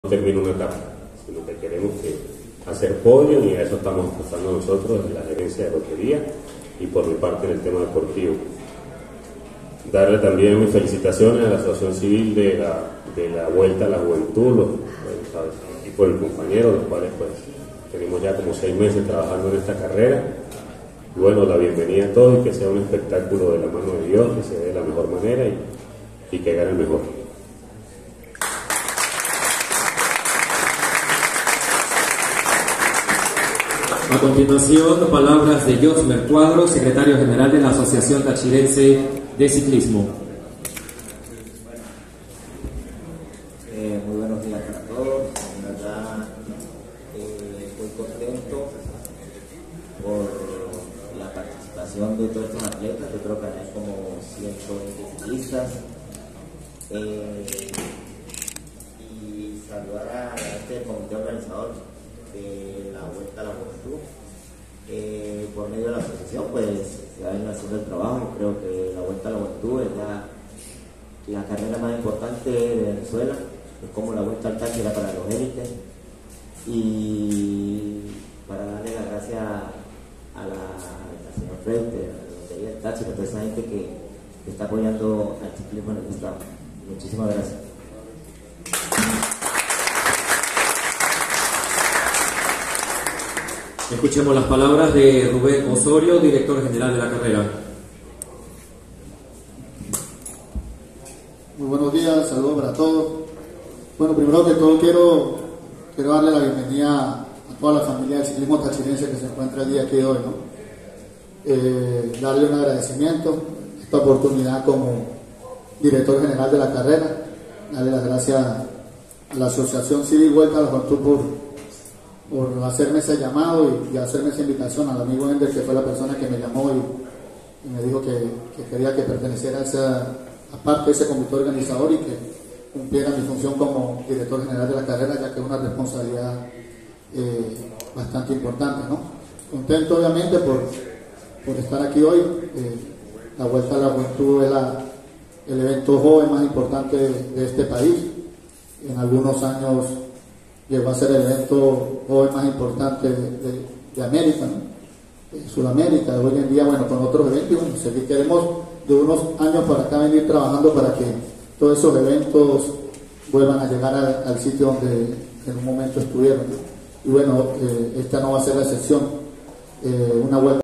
termina una etapa, sino que queremos hacer podio, y a eso estamos apostando nosotros en la gerencia de lotería y por mi parte en el tema deportivo. Darle también mis felicitaciones a la Asociación Civil de la Vuelta a la Juventud, y por el compañero, los cuales pues tenemos ya como 6 meses trabajando en esta carrera. Y bueno, la bienvenida a todos y que sea un espectáculo de la mano de Dios, que se dé de la mejor manera y que gane el mejor. A continuación, palabras de Josmer Cuadro, secretario general de la Asociación Tachirense de Ciclismo. Muy buenos días para todos. En verdad, estoy contento por la participación de todos estos atletas. Yo creo que hay como 120 ciclistas. Y saludar a este comité organizador de la Vuelta a la Juventud. Por medio de la asociación pues se va a ir haciendo el trabajo. Creo que la Vuelta a la Juventud es la carrera más importante de Venezuela. Es como la Vuelta al Táchira para los élites. Y para darle las gracias a la señora Freite, a la Lotería del Táchira, a toda esa gente que está apoyando al ciclismo en el estado. Muchísimas gracias. Escuchemos las palabras de Rubén Osorio, director general de la carrera. Muy buenos días, saludos para todos. Bueno, primero que todo quiero darle la bienvenida a toda la familia del ciclismo tachirense que se encuentra el día aquí de hoy, ¿no? Darle un agradecimiento, esta oportunidad como director general de la carrera, darle las gracias a la Asociación Civil Vuelta a la Juventud por hacerme ese llamado y hacerme esa invitación al amigo Ender, que fue la persona que me llamó y me dijo que quería que perteneciera a esa parte de ese comité organizador y que cumpliera mi función como director general de la carrera, ya que es una responsabilidad bastante importante, ¿no? Contento obviamente por estar aquí hoy. La Vuelta a la Juventud es el evento joven más importante de este país. En algunos años llegó a ser el evento joven más importante de América, ¿no? De Sudamérica. Hoy en día, bueno, con otros eventos, bueno, si queremos de unos años para acá venir trabajando para que todos esos eventos vuelvan a llegar al sitio donde en un momento estuvieron, ¿no? Y bueno, esta no va a ser la excepción. Una vuelta